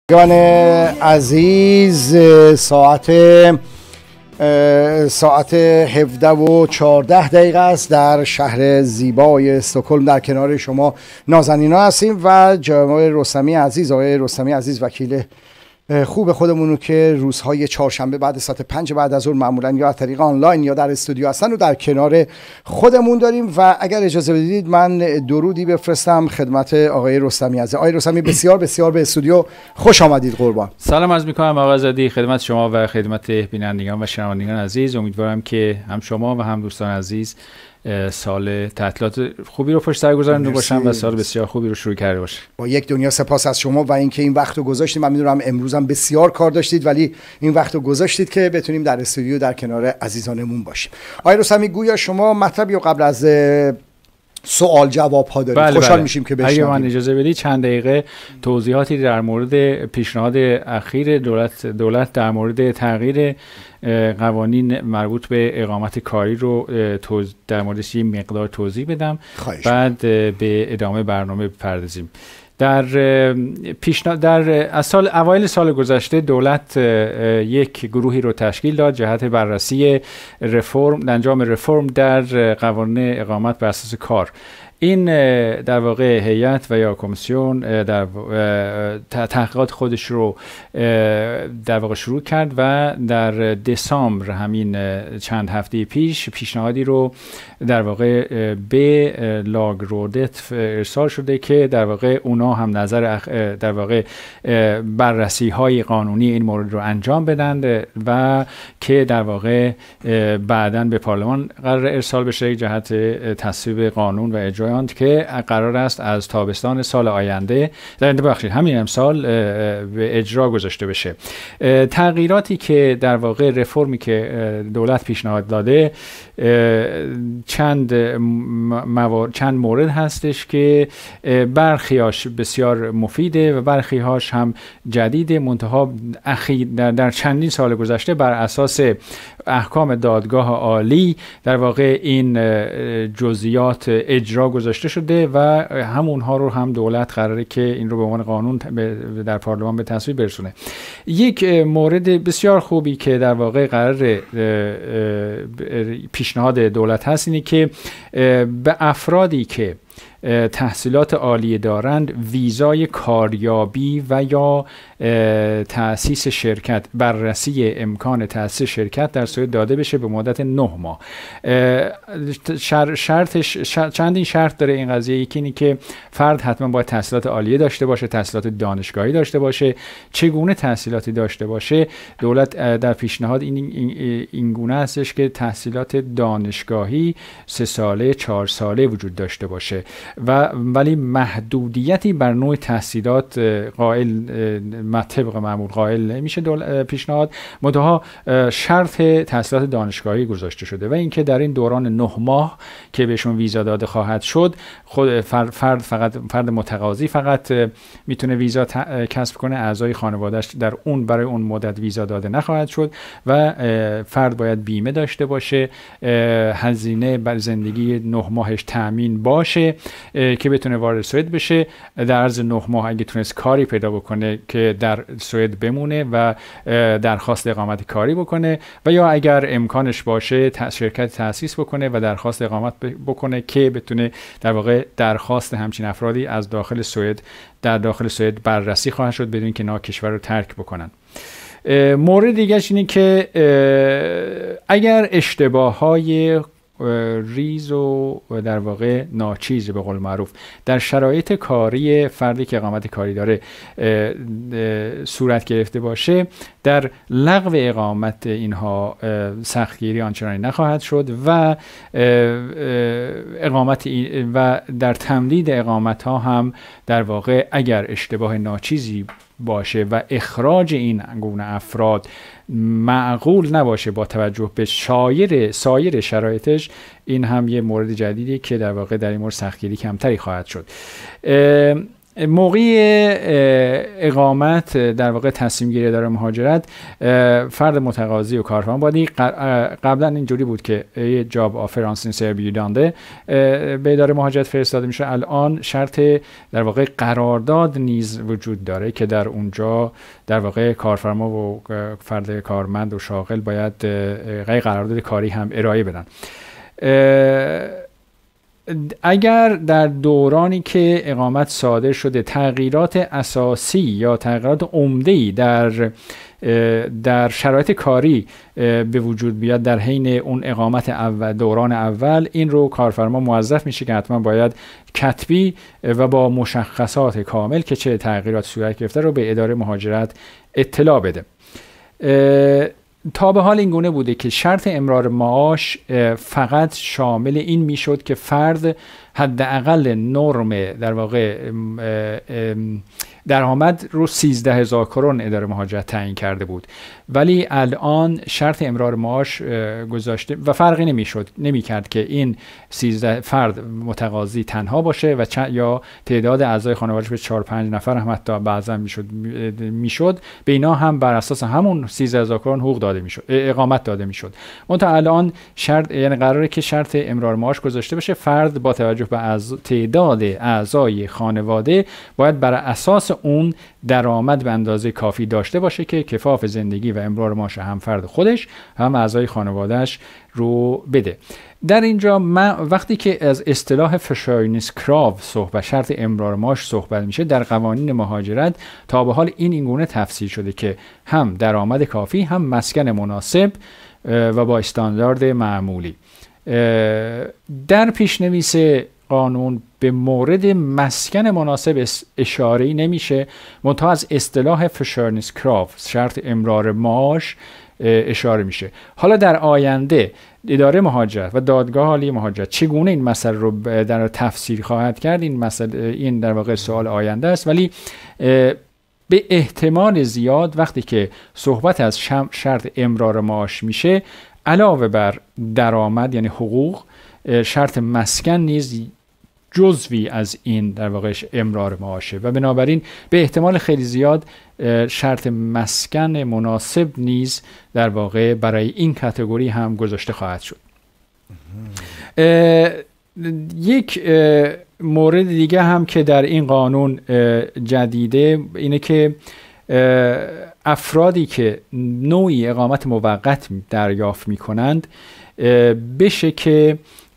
دوستان عزیز، ساعت 17:14 است در شهر زیبای استکهلم. در کنار شما نازنینا هستیم و جناب رستمی عزیز، آقای رستمی عزیز، وکیل خوب خودمونو که روزهای چهارشنبه بعد ساعت 5 بعد از ظهر معمولا یا از طریق آنلاین یا در استودیو هستن و در کنار خودمون داریم. و اگر اجازه بدید من درودی بفرستم خدمت آقای رستمی عزیز. آقای رستمی، بسیار بسیار به استودیو خوش آمدید. قربان. سلام عرض می‌کنم آقا زادی خدمت شما و خدمت بینندگان و شنوندگان عزیز. امیدوارم که هم شما و هم دوستان عزیز سال تعطیلات خوبی رو پشت سر گذارنده باشن و سال بسیار خوبی رو شروع کرده باشه. با یک دنیا سپاس از شما و اینکه این وقت رو گذاشتید. من میدونم امروز هم بسیار کار داشتید ولی این وقت رو گذاشتید که بتونیم در استودیو در کنار عزیزانمون باشیم. آقای رستمی، گویا شما مطلبی رو قبل از سوال جواب ها دارید. خوشحال میشیم که بشنویم. اگه من اجازه بدید چند دقیقه توضیحاتی در مورد پیشنهاد اخیر دولت در مورد تغییر قوانین مربوط به اقامت کاری رو در موردش یه مقدار توضیح بدم، بعد به ادامه برنامه بپردازیم. در اوایل سال گذشته دولت یک گروهی رو تشکیل داد جهت بررسی انجام رفرم در قوانین اقامت بر اساس کار. این در واقع هیئت و یا کمیسیون در تحقیقات خودش رو در واقع شروع کرد و در دسامبر همین چند هفته پیش پیشنهادی رو در واقع به لاگرودت ارسال شده که در واقع اونا هم در واقع بررسی های قانونی این مورد رو انجام بدن و که در واقع بعداً به پارلمان قرار ارسال بشه جهت تصویب قانون و اجرا که قرار است از تابستان سال آینده همین امسال به اجرا گذاشته بشه. تغییراتی که در واقع رفرمی که دولت پیشنهاد داده چند مورد هستش که برخیاش بسیار مفیده و برخیهاش هم جدیده، منتها در چندین سال گذشته بر اساس احکام دادگاه عالی در واقع این جزئیات اجرا گذاشته شده و همونها رو هم دولت قراره که این رو به عنوان قانون در پارلمان به تصویب برسونه. یک مورد بسیار خوبی که در واقع قرار پیشنهاد دولت هست اینه که به افرادی که تحصیلات عالیه دارند ویزای کاریابی و یا تأسیس شرکت، بررسی امکان تأسیس شرکت در سوئد داده بشه به مدت 9 ماه. چندین شرط داره این قضیه. یکی اینه که فرد حتما باید تحصیلات عالیه داشته باشه، تحصیلات دانشگاهی داشته باشه. چگونه تحصیلاتی داشته باشه؟ دولت در پیشنهاد این گونه هستش که تحصیلات دانشگاهی 3 ساله 4 ساله وجود داشته باشه ولی محدودیتی بر نوع تحصیلات طبق معمول قائل نمیشه پیشنهاد، منتها شرط تحصیلات دانشگاهی گذاشته شده و اینکه در این دوران 9 ماه که بهشون ویزا داده خواهد شد خود فرد متقاضی فقط میتونه ویزا کسب کنه، اعضای خانواده‌اش برای اون مدت ویزا داده نخواهد شد و فرد باید بیمه داشته باشه، هزینه بر زندگی 9 ماهش تامین باشه که بتونه وارد سوئد بشه. در عرض 9 ماه اگه تونست کاری پیدا بکنه که در سوئد بمونه و درخواست اقامت کاری بکنه و یا اگر امکانش باشه شرکت تأسیس بکنه و درخواست اقامت بکنه که بتونه در واقع درخواست همچین افرادی از داخل سوئد بررسی خواهد شد بدون که کشور رو ترک بکنن. مورد دیگه اینه که اگر اشتباه‌های ریز و در واقع ناچیز به قول معروف در شرایط کاری فردی که اقامت کاری داره صورت گرفته باشه، در لغو اقامت اینها سختگیری آنچنانی نخواهد شد و و در تمدید اقامت ها هم در واقع اگر اشتباه ناچیزی باشه و اخراج این گونه افراد معقول نباشه با توجه به سایر شرایطش، این هم یه مورد جدیدی که در واقع در این مورد سختگیری کمتری خواهد شد. موقع اقامت در واقع تصمیم گیری اداره مهاجرت، فرد متقاضی و کارفرما باید قبلا اینجوری بود که یه جاب آفر آن سینسیر بیو دانده به اداره مهاجرت فرستاده میشه. الان شرط در واقع قرارداد نیز وجود داره که در اونجا در واقع کارفرما و فرد کارمند و شاغل باید قرارداد کاری هم ارائه بدن. اگر در دورانی که اقامت صادر شده تغییرات اساسی یا تغییرات عمده‌ای در شرایط کاری به وجود بیاد در حین اون اقامت اول، دوران اول، این رو کارفرما موظف میشه که حتما باید کتبی و با مشخصات کامل که چه تغییرات صورت گرفته رو به اداره مهاجرت اطلاع بده. تا به حال این گونه بوده که شرط امرار معاش فقط شامل این میشد که فرد حداقل نرم در واقع درآمد رو 13,000 کرون اداره مهاجرت تعیین کرده بود، ولی الان شرط امرار معاش گذاشته و فرقی نمی‌کرد که این 13 فرد متقاضی تنها باشه و یا تعداد اعضای خانواده‌اش به 4-5 نفر هم حتی بعضا میشد، به اینا هم بر اساس همون 13,000 کرون حقوق داده میشد، اقامت داده میشد. منتها الان شرط، یعنی قراره که شرط امرار معاش گذاشته بشه، فرد با توجه به تعداد اعضای خانواده باید بر اساس اون درآمد به اندازه کافی داشته باشه که کفاف زندگی و امرار معاش هم فرد خودش هم اعضای خانوادهش رو بده. در اینجا من وقتی که از اصطلاح فشاینسکراو صحبت، شرط امرار معاش صحبت میشه، در قوانین مهاجرت تا به حال این گونه تفسیر شده که هم درآمد کافی، هم مسکن مناسب و با استاندارد معمولی. در پیشنویس قانون به مورد مسکن مناسب اشاره‌ای نمیشه، منتها از اصطلاح فشاینسکراو، شرط امرار معاش، اشاره میشه. حالا در آینده اداره مهاجرت و دادگاه عالی مهاجرت چگونه این مسئله رو در تفسیر خواهد کرد، این در واقع سوال آینده است، ولی به احتمال زیاد وقتی که صحبت از شرط امرار معاش میشه، علاوه بر درآمد یعنی حقوق، شرط مسکن نیز جزوی از این در واقع امرار معاشه و بنابراین به احتمال خیلی زیاد شرط مسکن مناسب نیز در واقع برای این کاتگوری هم گذاشته خواهد شد. یک مورد دیگه هم که در این قانون جدیده اینه که افرادی که نوعی اقامت موقت دریافت می‌کنند بشه که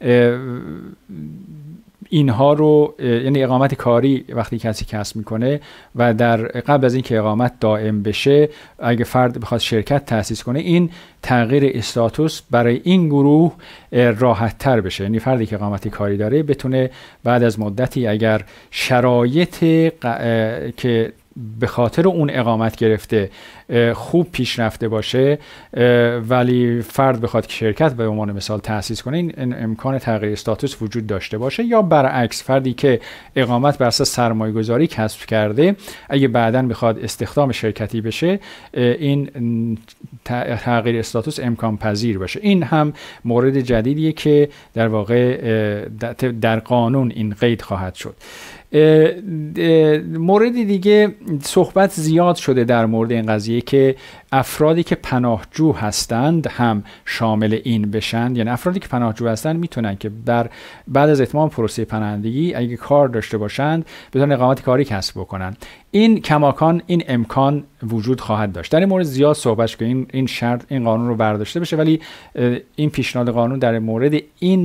اینها رو، یعنی اقامت کاری وقتی کسی کسب میکنه و در قبل از اینکه اقامت دائم بشه، اگه فرد بخواد شرکت تأسیس کنه، این تغییر استاتوس برای این گروه راحت تر بشه. یعنی فردی که اقامت کاری داره بتونه بعد از مدتی اگر شرایط که به خاطر اون اقامت گرفته خوب پیش رفته باشه، ولی فرد بخواد که شرکت به عنوان مثال تأسیس کنه، این امکان تغییر استاتوس وجود داشته باشه. یا برعکس، فردی که اقامت بر اساس سرمایه گذاری کسب کرده، اگه بعداً بخواد استخدام شرکتی بشه، این تغییر استاتوس امکان پذیر باشه. این هم مورد جدیدیه که در واقع در قانون این قید خواهد شد. مورد دیگه صحبت زیاد شده در مورد این قضیه که افرادی که پناهجو هستند هم شامل این بشن. یعنی افرادی که پناهجو هستند میتونن که بعد از اتمام پروسه پناهندگی اگه کار داشته باشند بتونن اقامت کاری کسب بکنن. این کماکان این امکان وجود خواهد داشت. در این مورد زیاد صحبت شد که این شرط، این قانون رو برداشته بشه، ولی این پیشنهاد قانون در مورد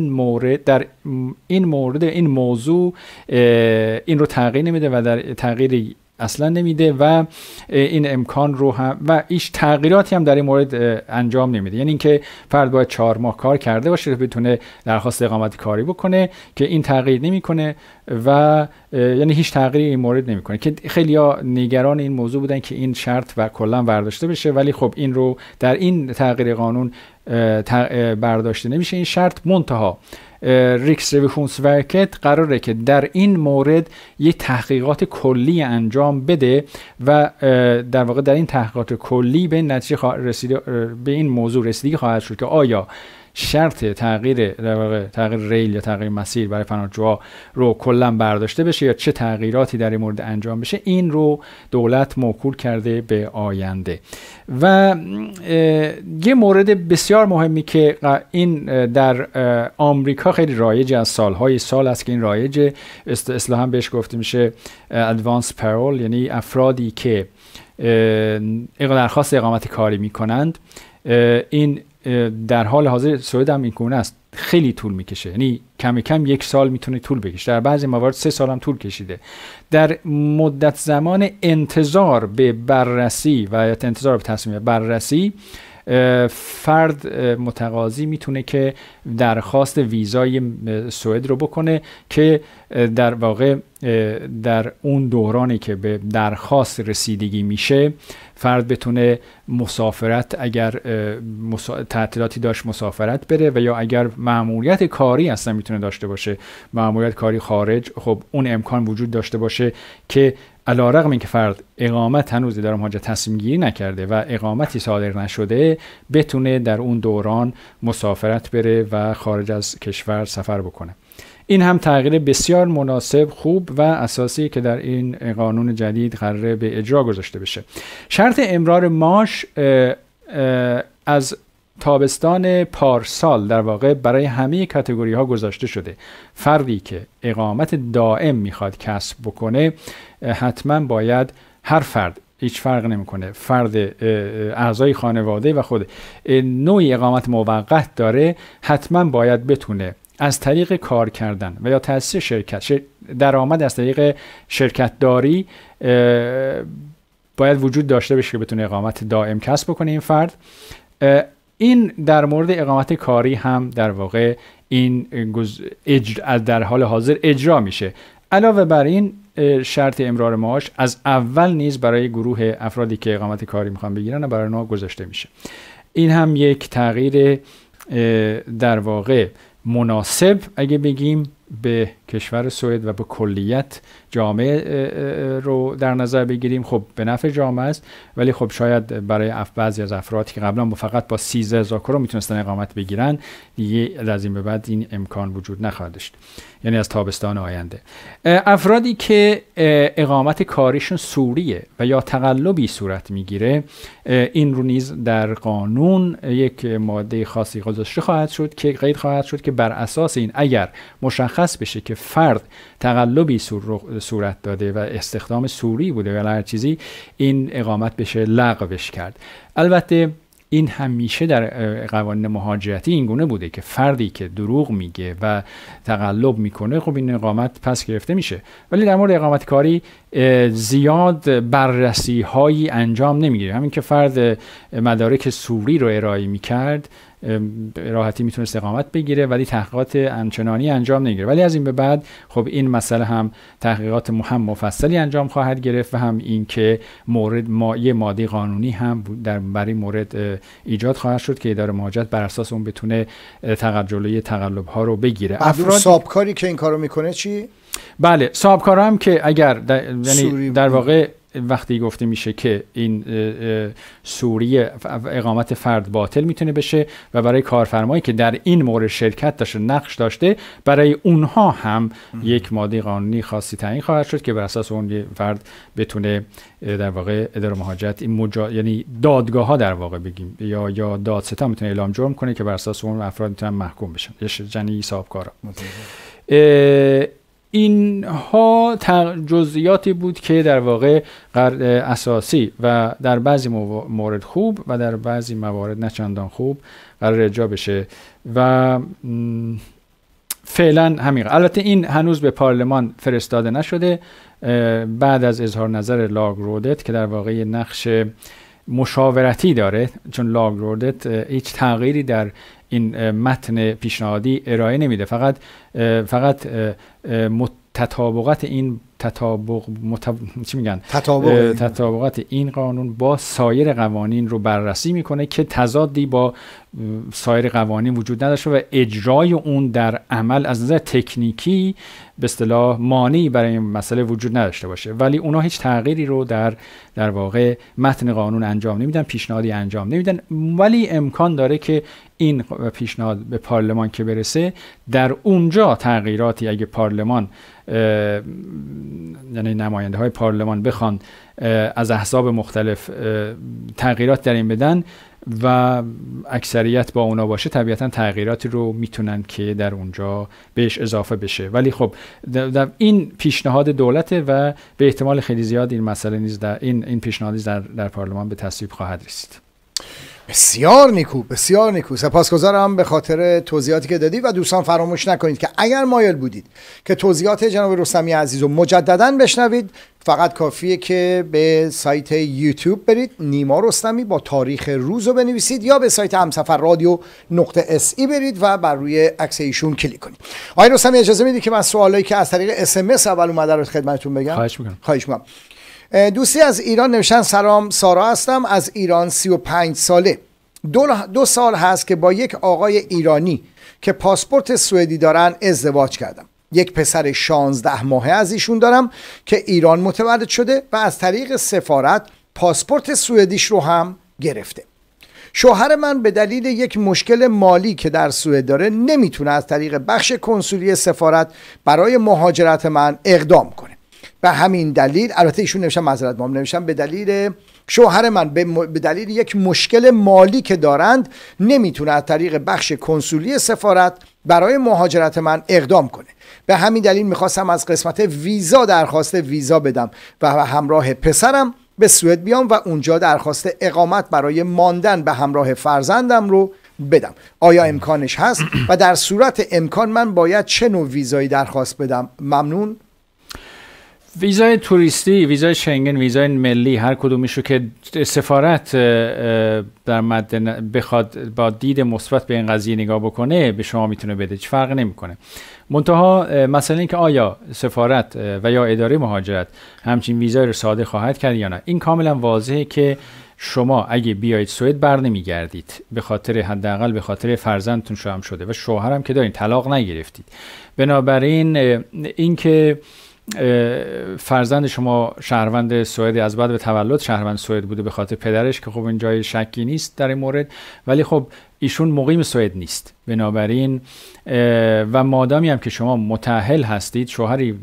این موضوع این رو تغییر نمیده و در تغییر اصلا نمیده و این امکان رو هم و هیچ تغییراتی هم در این مورد انجام نمیده. یعنی اینکه فرد باید 4 ماه کار کرده باشه بتونه درخواست اقامت کاری بکنه که این تغییر نمیکنه و یعنی هیچ تغییری این مورد نمیکنه، که خیلی‌ها نگران این موضوع بودن که این شرط و کلا برداشته بشه، ولی خب این رو در این تغییر قانون برداشته نمیشه این شرط. منتها ریکسریویشنسورکت قراره که در این مورد یک تحقیقات کلی انجام بده و در واقع در این تحقیقات کلی به این نتیجه به این موضوع رسیدگی خواهد شد که آیا شرط تغییر ریل یا تغییر مسیر برای پناهجوها رو کلا برداشته بشه یا چه تغییراتی در این مورد انجام بشه، این رو دولت موکول کرده به آینده. و یه مورد بسیار مهمی که این در آمریکا خیلی رایج از سالهای سال است که این رایج اصطلاحاً بهش گفته میشه ادوانس پرول، یعنی افرادی که درخواست اقامت کاری میکنند. این در حال حاضر سوئد هم این گونه است، خیلی طول میکشه، یعنی کم کم 1 سال میتونه طول بکشه، در بعضی موارد 3 سال هم طول کشیده. در مدت زمان انتظار به بررسی و انتظار به تصمیم بررسی، فرد متقاضی میتونه که درخواست ویزای سوئد رو بکنه که در واقع در اون دورانی که به درخواست رسیدگی میشه فرد بتونه مسافرت، اگر تعطیلاتی داشت مسافرت بره، و یا اگر مأموریت کاری اصلا میتونه داشته باشه، مأموریت کاری خارج، خب اون امکان وجود داشته باشه که علیرغم اینکه فرد اقامت هنوز اداره مهاجرت تصمیم گیری نکرده و اقامتی صادر نشده، بتونه در اون دوران مسافرت بره و خارج از کشور سفر بکنه. این هم تغییر بسیار مناسب، خوب و اساسی که در این قانون جدید قراره به اجرا گذاشته بشه. شرط امرار معاش از تابستان پارسال در واقع برای همه کاتگوری ها گذاشته شده. فردی که اقامت دائم میخواد کسب بکنه حتما باید، هر فرد، هیچ فرق نمیکنه، فرد اعضای خانواده و خود نوعی اقامت موقت داره، حتما باید بتونه از طریق کار کردن و یا تأسیس شرکت، درآمد از طریق شرکت داری باید وجود داشته باشه که بتونه اقامت دائم کسب بکنه این فرد. این در مورد اقامت کاری هم در واقع این در حال حاضر اجرا میشه. علاوه بر این شرط امرار معاش از اول نیز برای گروه افرادی که اقامت کاری میخوان بگیرن و برای اونها گذاشته میشه. این هم یک تغییر در واقع مناسب اگه بگیم به کشور سوئد و به کلیت جامعه رو در نظر بگیریم، خب به نفع جامعه است، ولی خب شاید برای بعضی از افرادی که قبلا فقط با 13,000 کرون میتونستن اقامت بگیرن، دیگه از این به بعد این امکان وجود نخواهد داشت، یعنی از تابستان آینده. افرادی که اقامت کاریشون سوریه و یا تقلبی صورت میگیره، این رو نیز در قانون یک ماده خاصی گذاشته خواهد شد که قید خواهد شد که بر اساس این اگر مشخص بشه که فرد تقلبی صورت داده و استخدام سوری بوده یا هر چیزی، این اقامت بشه لغوش کرد. البته این همیشه در قوانین مهاجرتی این گونه بوده که فردی که دروغ میگه و تقلب میکنه، خب این اقامت پس گرفته میشه، ولی در مورد اقامت کاری زیاد بررسی هایی انجام نمیگیره. همین که فرد مدارک سوری رو ارائه میکرد راحتی میتونست اقامت بگیره، ولی تحقیقات آنچنانی انجام نمیگیره. ولی از این به بعد خب این مسئله هم تحقیقات مفصلی انجام خواهد گرفت و هم این که یه ماده قانونی هم برای مورد ایجاد خواهد شد که اداره مهاجرت بر اساس اون بتونه جلوی تقلب ها رو بگیره. افراد صاحبکاری که این کارو میکنه چی؟ بله، صاحبکارا هم که اگر یعنی در واقع وقتی گفته میشه که این سوری اقامت فرد باطل میتونه بشه و برای کارفرمایی که در این مورد شرکت داشته، نقش داشته، برای اونها هم یک ماده قانونی خاصی تعیین خواهد شد که بر اساس اون فرد بتونه در واقع اداره مهاجرت یعنی دادگاه ها در واقع بگیم یا دادستان میتونه اعلام جرم کنه که بر اساس اون افراد میتونن محکوم بشن، یعنی صاحبکارا. اینها جزئیاتی بود که در واقع اساسی و در بعضی موارد خوب و در بعضی موارد نه چندان خوب قرار اجرا بشه و فعلا همین. البته این هنوز به پارلمان فرستاده نشده. بعد از اظهار نظر لاگرودت که در واقع نقش مشاورتی داره، چون لاگرودت هیچ تغییری در این متن پیشنهادی ارائه نمیده، فقط تطابقات این چی میگن تطابقات این قانون با سایر قوانین رو بررسی میکنه که تضادی با سایر قوانین وجود نداشته و اجرای اون در عمل از نظر تکنیکی به اصطلاح مانعی برای این مسئله وجود نداشته باشه، ولی اونا هیچ تغییری رو در واقع متن قانون انجام نمیدن، پیشنهادی انجام نمیدن، ولی امکان داره که این پیشنهاد به پارلمان که برسه در اونجا تغییراتی اگه پارلمان یعنی نماینده های پارلمان بخوان از احزاب مختلف تغییرات در این بدن و اکثریت با اونا باشه، طبیعتا تغییراتی رو میتونن که در اونجا بهش اضافه بشه. ولی خب در این پیشنهاد دولته و به احتمال خیلی زیاد این مسئله نیز این پیشنهاد در پارلمان به تصویب خواهد رسید. بسیار نیکو، بسیار نیکو. سپاسگزارم به خاطر توضیحاتی که دادید و دوستان فراموش نکنید که اگر مایل بودید که توضیحات جناب رستمی عزیز رو مجددا بشنوید، فقط کافیه که به سایت یوتیوب برید، نیما رستمی با تاریخ روز رو بنویسید، یا به سایت همسفر رادیو .se برید و بر روی عکس ایشون کلیک کنید. آقای رستمی اجازه میدید که من سوالایی که از طریق SMS اول اومده رو خدمتتون بگم؟ خواهش می‌کنم. دوستی از ایران نوشتن سلام، سارا هستم از ایران، 35 ساله، 2 سال هست که با یک آقای ایرانی که پاسپورت سوئدی دارن ازدواج کردم. یک پسر 16 ماهه از ایشون دارم که ایران متولد شده و از طریق سفارت پاسپورت سوئدیش رو هم گرفته. شوهر من به دلیل یک مشکل مالی که در سوئد داره نمیتونه از طریق بخش کنسولی سفارت برای مهاجرت من اقدام کنه. به همین دلیل، البته ایشون نوشتن معذرت می‌خوام، نوشتن به دلیل شوهر من به دلیل یک مشکل مالی که دارند نمیتونه از طریق بخش کنسولی سفارت برای مهاجرت من اقدام کنه. به همین دلیل میخواستم از قسمت ویزا درخواست ویزا بدم و همراه پسرم به سوئد بیام و اونجا درخواست اقامت برای ماندن به همراه فرزندم رو بدم. آیا امکانش هست و در صورت امکان من باید چه نوع ویزایی درخواست بدم؟ ممنون. ویزای توریستی، ویزای شنگن، ویزای ملی، هر کدومشو که سفارت در بخواد با دید مثبت به این قضیه نگاه بکنه به شما میتونه بده، هیچ فرقی نمیکنه. منتها مثلا اینکه آیا سفارت و یا اداره مهاجرت همچین ویزای رو صادر خواهد کرد یا نه، این کاملا واضحه که شما اگه بیایید سوئد بر نمیگردید، به خاطر حداقل به خاطر فرزندتون شما شده و شوهرم که دارین، طلاق نگرفتید. بنابراین اینکه فرزند شما شهروند سوئد از بعد به تولد شهروند سوئد بوده به خاطر پدرش، که خب این جای شکی نیست در این مورد، ولی خب ایشون مقیم سوئد نیست. بنابراین و مادامی هم که شما متأهل هستید، شوهری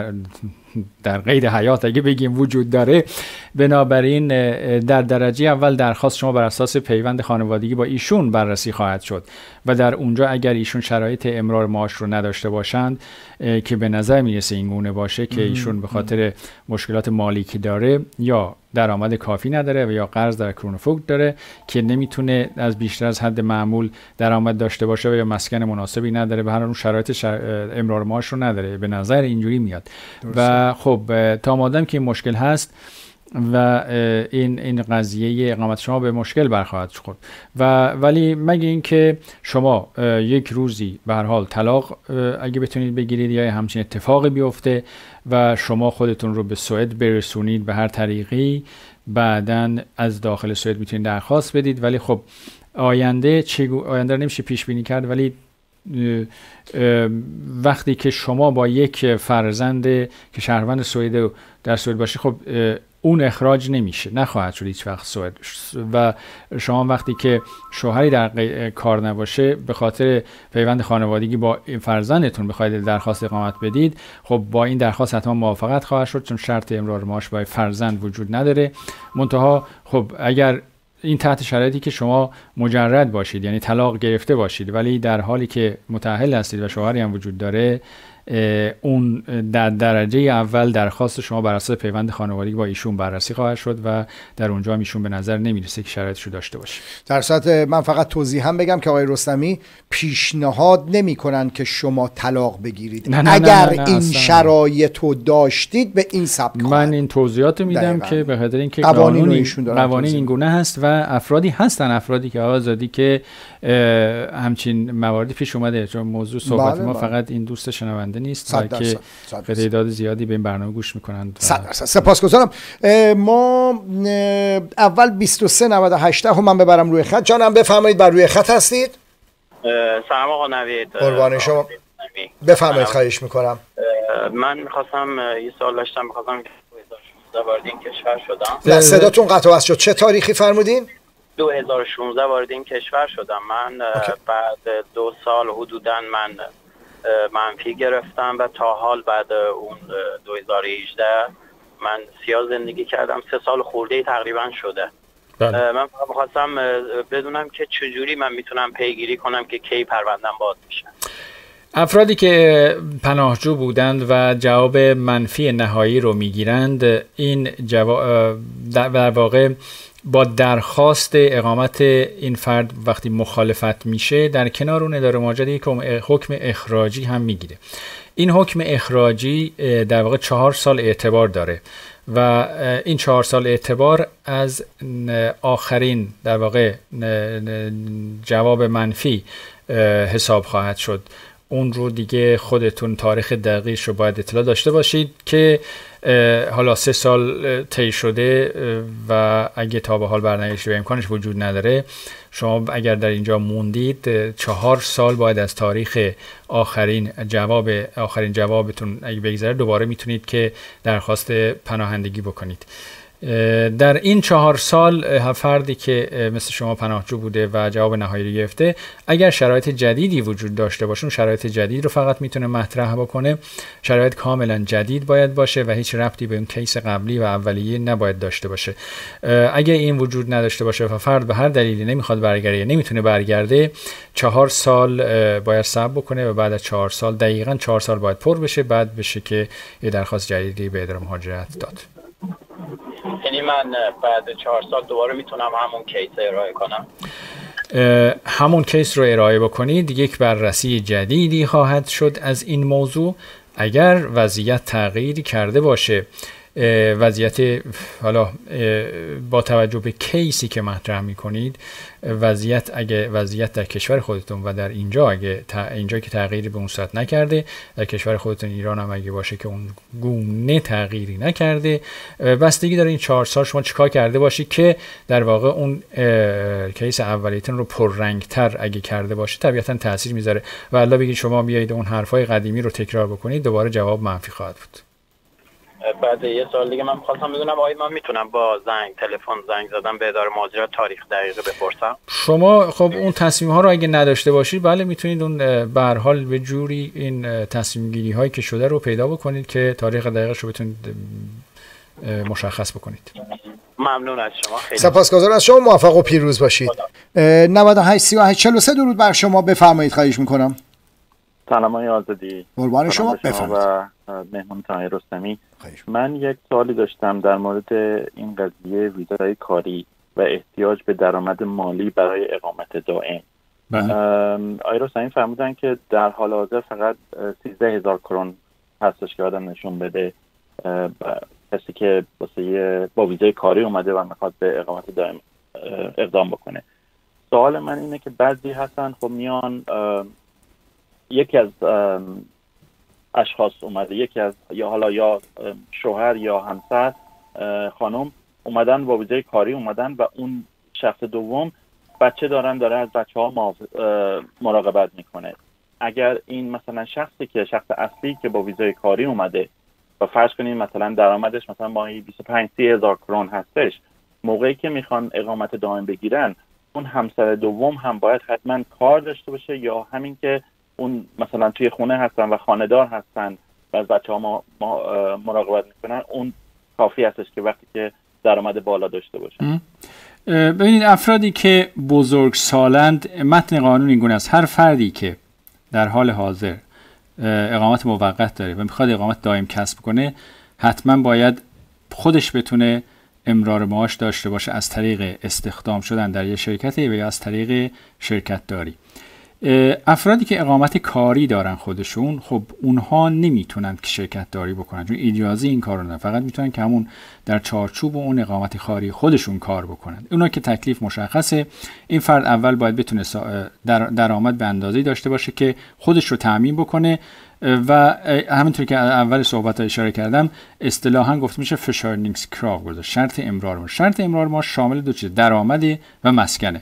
در قید حیات اگه بگیم وجود داره، بنابراین در درجه اول درخواست شما بر اساس پیوند خانوادگی با ایشون بررسی خواهد شد و در اونجا اگر ایشون شرایط امرار معاش رو نداشته باشند که به نظر میرسه این گونه باشه که ایشون به خاطر مشکلات مالی که داره یا درآمد کافی نداره و یا قرض در کرونوفوگ داره که نمیتونه از بیشتر از حد معمول درآمد داشته باشه و یا مسکن مناسبی نداره، به هر حال شرایط امرار معاش رو نداره، به نظر اینجوری میاد. و خب تا مادام که این مشکل هست و این قضیه اقامت شما به مشکل برخواهد خورد ولی مگه اینکه شما یک روزی به هر حال طلاق اگه بتونید بگیرید یا همچین اتفاقی بیفته و شما خودتون رو به سوئد برسونید به هر طریقی، بعداً از داخل سوئد میتونید درخواست بدید. ولی خب آینده نمیشه پیش بینی کرد، ولی وقتی که شما با یک فرزند که شهروند سوئد در سوئد باشه، خب اون اخراج نمیشه، نخواهد شد هیچ وقت سوئد. و شما وقتی که شوهری در کار نباشه به خاطر پیوند خانوادگی با فرزندتون بخواید درخواست اقامت بدید، خب با این درخواست حتما موافقت خواهد شد، چون شرط امرار معاش برای فرزند وجود نداره. منتها خب اگر این تحت شرایطی که شما مجرد باشید، یعنی طلاق گرفته باشید، ولی در حالی که متأهل هستید و شوهری هم وجود داره، اون در درجه اول درخواست شما بر اساس پیوند خانوادگی با ایشون بررسی خواهد شد و در اونجا هم ایشون به نظر نمیرسه که شرایطشو داشته باشه. در صورت من فقط توضیح هم بگم که آقای رستمی پیشنهاد نمیکنن که شما طلاق بگیرید. اگر این شرایطو داشتید به این سبک من این توضیحاتو میدم که به خاطر اینکه قوانین این گونه هست و افرادی که آزادی که همچین مواردی پیش اومده، چون موضوع صحبت ما فقط این دوست شنونده کننده نیست و که تعداد زیادی به این برنامه گوش میکنند. 100%. سپاسگزارم. ما اول 2398 رو من ببرم روی خط. جانم بفرمایید، بر روی خط هستید. سلام آقا نوید. قربان شما. بفرمایید، خواهش میکنم. من میخواستم یه سوال داشتم، میخواستم که 2016 وارد این کشور شدم. نه صداتون قطع شد. چه تاریخی فرمودین؟ 2016 وارد این کشور شدم. من بعد 2 سال حدوداً من منفی گرفتم و تا حال بعد اون 2018 من سیاه زندگی کردم. 3 سال خورده تقریبا شده. من میخواستم بدونم که چجوری من میتونم پیگیری کنم که کی پروندم باز میشه. افرادی که پناهجو بودند و جواب منفی نهایی رو میگیرند، این در واقع با درخواست اقامت این فرد وقتی مخالفت میشه، در کنار اون اداره مهاجرت یک حکم اخراجی هم میگیره. این حکم اخراجی در واقع 4 سال اعتبار داره و این 4 سال اعتبار از آخرین در واقع جواب منفی حساب خواهد شد. اون رو دیگه خودتون تاریخ دقیقش رو باید اطلاع داشته باشید که حالا 3 سال طی شده و اگه تا به حال برنگشت به امکانش وجود نداره، شما اگر در اینجا موندید 4 سال باید از تاریخ آخرین جوابتون اگه بگذره دوباره میتونید که درخواست پناهندگی بکنید. در این 4 سال فردی که مثل شما پناهجو بوده و جواب نهایی رو گرفته، اگر شرایط جدیدی وجود داشته باشه، شرایط جدید رو فقط میتونه مطرح بکنه. شرایط کاملا جدید باید باشه و هیچ ربطی به اون کیس قبلی و اولیه نباید داشته باشه. اگر این وجود نداشته باشه و فرد به هر دلیلی نمیخواد برگرده، نمیتونه برگرده، 4 سال باید صبر بکنه و بعد از 4 سال دقیقاً 4 سال باید پر بشه، بعد بشه که یه درخواست جدیدی به اداره مهاجرت داد. یعنی من بعد 4 سال دوباره میتونم همون کیس ارائه کنم؟ همون کیس رو ارائه بکنید، یک بررسی جدیدی خواهد شد از این موضوع. اگر وضعیت تغییری کرده باشه، وضعیت حالا با توجه به کیسی که مطرح میکنید، اگه وضعیت در کشور خودتون و در اینجا که تغییری به اون صورت نکرده، در کشور خودتون ایران هم اگه باشه که اون گونه تغییری نکرده، بستگی داره این 4 سال شما چیکار کرده باشی که در واقع اون کیس اولیتون رو پررنگتر اگه کرده باشه طبیعتا تاثیر میذاره و الا بگید شما بیایید اون حرفای قدیمی رو تکرار بکنید، دوباره جواب منفی خواهد بود. بعد 1 سال دیگه من می‌خواستم بدونم آیا من میتونم با تلفن زنگ زدم به اداره مهاجرت تاریخ دقیقه بپرسم؟ شما خب اون تصمیم ها رو اگه نداشته باشید، بله میتونید اون به هر حال به جوری این تصمیم گیری هایی که شده رو پیدا بکنید که تاریخ دقیقش رو بتونید مشخص بکنید. ممنون از شما، خیلی سپاسگزارم از شما، موفق و پیروز باشید. 98 38 43 درود بر شما، بفرمایید، خواهش میکنم. سلام های آزادی، قربان شما، بفرمایید. و مهمان طاهر رستمی، من یک سوالی داشتم در مورد این قضیه ویزای کاری و احتیاج به درآمد مالی برای اقامت دائم. آقای رستمی فرمودن که در حال حاضر فقط 13,000 کرون هستش که آدم نشون بده کسی که با ویزای کاری اومده و میخواد به اقامت دائم اقدام بکنه. سوال من اینه که بعضی هستن خب میان یکی از اشخاص اومده، یکی از یا شوهر یا همسر خانم اومدن با ویزای کاری اومدن و اون شخص دوم بچه داره از بچه ها مراقبت میکنه. اگر این مثلا شخص اصلی که با ویزای کاری اومده و فرض کنیم مثلا درآمدش مثلا ماهی 25-30 هزار کرون هستش، موقعی که میخوان اقامت دائم بگیرن، اون همسر دوم هم باید حتما کار داشته باشه یا همین که اون مثلا توی خونه هستن و خانه‌دار هستن و از بچه‌ها ما مراقبت میکنن، اون کافی هستش که وقتی که درآمد بالا داشته باشن؟ ببینید، افرادی که بزرگسالند، متن قانون این گونه است: هر فردی که در حال حاضر اقامت موقت داره و میخواد اقامت دائم کسب کنه، حتما باید خودش بتونه امرار معاش داشته باشه از طریق استخدام شدن در یک شرکتی و یا از طریق شرکت داری. افرادی که اقامت کاری دارن خودشون، خب اونها نمیتونن که شرکت داری بکنن، چون اجازه این کارو ندارن، فقط میتونن که همون در چارچوب اون اقامت کاری خودشون کار بکنن. اونا که تکلیف مشخصه. این فرد اول باید بتونه درآمد به اندازه‌ای داشته باشه که خودش رو تامین بکنه و همونطور که اول صحبت اشاره کردم اصطلاحاً گفته میشه فشارنینگسکراو گذاشت، شرط امرار معاش. شرط امرار معاش شامل دو چیز، درآمد و مسکنه.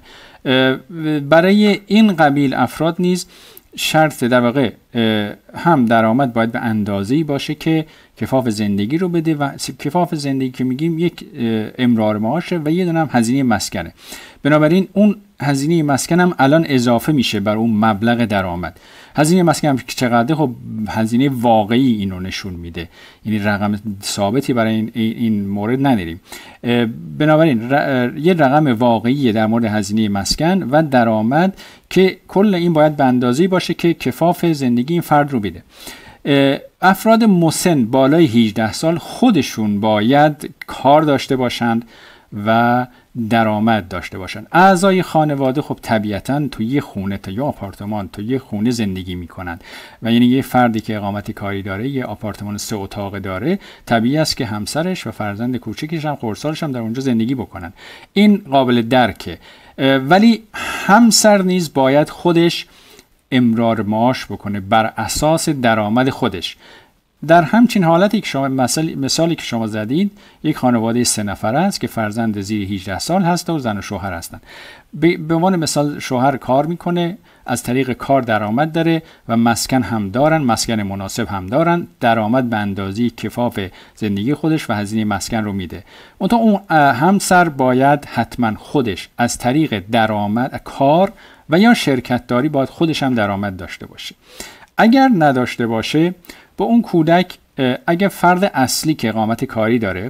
برای این قبیل افراد نیز شرط در واقع هم درآمد باید به اندازه‌ای باشه که کفاف زندگی رو بده و کفاف زندگی که میگیم یک امرار معاشه و یه دونه هم هزینه مسکنه. بنابراین اون هزینه مسکن هم الان اضافه میشه بر اون مبلغ درآمد. هزینه مسکن هم که چقدر، خب هزینه واقعی اینو نشون میده، یعنی رقم ثابتی برای این مورد نداریم. بنابراین یه رقم واقعی در مورد هزینه مسکن و درآمد که کل این باید به اندازه‌ای باشه که کفاف زندگی این فرد رو بده. افراد مسن بالای 18 سال خودشون باید کار داشته باشند و درآمد داشته باشند. اعضای خانواده خب طبیعتاً تو یه خونه تا یه آپارتمان تو یه خونه زندگی میکنند و یعنی یه فردی که اقامت کاری داره، یه آپارتمان 3 اتاقه داره، طبیعی است که همسرش و فرزند کوچکش هم خردسالش هم در اونجا زندگی بکنن. این قابل درکه. ولی همسر نیز باید خودش امرار معاش بکنه بر اساس درآمد خودش. در همچین حالتی که شما مثالی که شما زدید، یک خانواده 3 نفره است که فرزند زیر 18 سال هست و زن و شوهر هستند. به عنوان مثال شوهر کار میکنه، از طریق کار درآمد داره و مسکن هم دارن، مسکن مناسب هم دارن، درآمد به اندازه کفاف زندگی خودش و هزینه مسکن رو میده. اون همسر باید حتما خودش از طریق درآمد کار و یا شرکت داری باید خودش هم درآمد داشته باشه. اگر نداشته باشه، با اون کودک اگر فرد اصلی که اقامت کاری داره